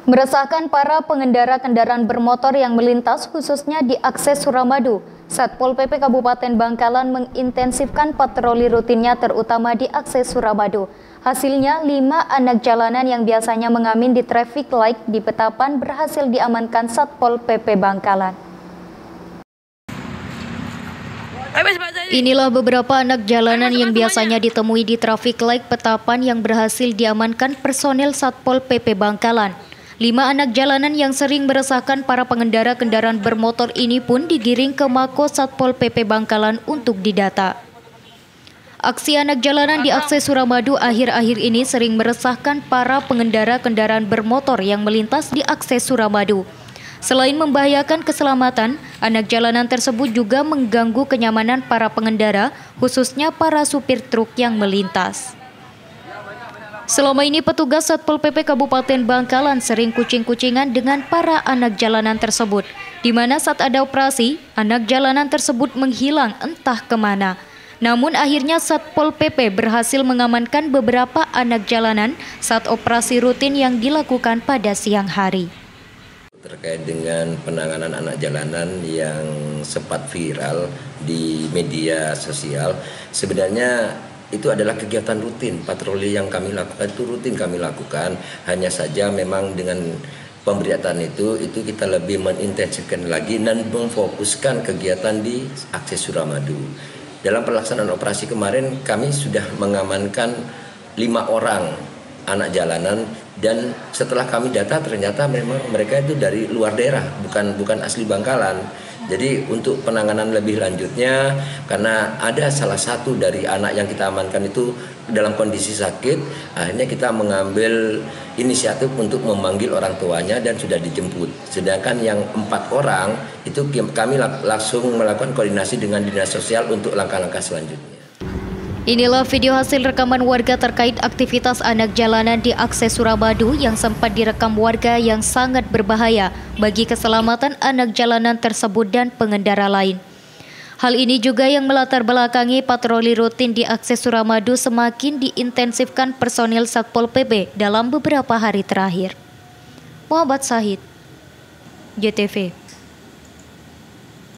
Meresahkan para pengendara kendaraan bermotor yang melintas khususnya di akses Suramadu. Satpol PP Kabupaten Bangkalan mengintensifkan patroli rutinnya terutama di akses Suramadu. Hasilnya 5 anak jalanan yang biasanya mengamen di traffic light di Petapan berhasil diamankan Satpol PP Bangkalan. Inilah beberapa anak jalanan yang biasanya ditemui di traffic light Petapan yang berhasil diamankan personel Satpol PP Bangkalan. 5 anak jalanan yang sering meresahkan para pengendara kendaraan bermotor ini pun digiring ke Mako Satpol PP Bangkalan untuk didata. Aksi anak jalanan di akses Suramadu akhir-akhir ini sering meresahkan para pengendara kendaraan bermotor yang melintas di akses Suramadu. Selain membahayakan keselamatan, anak jalanan tersebut juga mengganggu kenyamanan para pengendara, khususnya para supir truk yang melintas. Selama ini petugas Satpol PP Kabupaten Bangkalan sering kucing-kucingan dengan para anak jalanan tersebut, di mana saat ada operasi, anak jalanan tersebut menghilang entah kemana. Namun akhirnya Satpol PP berhasil mengamankan beberapa anak jalanan saat operasi rutin yang dilakukan pada siang hari. Terkait dengan penanganan anak jalanan yang sempat viral di media sosial, sebenarnya itu adalah kegiatan rutin, patroli yang kami lakukan itu rutin kami lakukan. Hanya saja memang dengan pemberitaan itu kita lebih mengintensifkan lagi dan memfokuskan kegiatan di akses Suramadu. Dalam pelaksanaan operasi kemarin kami sudah mengamankan 5 orang anak jalanan, dan setelah kami data ternyata memang mereka itu dari luar daerah, bukan asli Bangkalan. Jadi untuk penanganan lebih lanjutnya, karena ada salah satu dari anak yang kita amankan itu dalam kondisi sakit, akhirnya kita mengambil inisiatif untuk memanggil orang tuanya dan sudah dijemput. Sedangkan yang 4 orang itu kami langsung melakukan koordinasi dengan dinas sosial untuk langkah-langkah selanjutnya. Inilah video hasil rekaman warga terkait aktivitas anak jalanan di akses Suramadu yang sempat direkam warga yang sangat berbahaya bagi keselamatan anak jalanan tersebut dan pengendara lain. Hal ini juga yang melatar belakangi patroli rutin di akses Suramadu semakin diintensifkan personil Satpol PP dalam beberapa hari terakhir. Muhammad Syahid, JTV.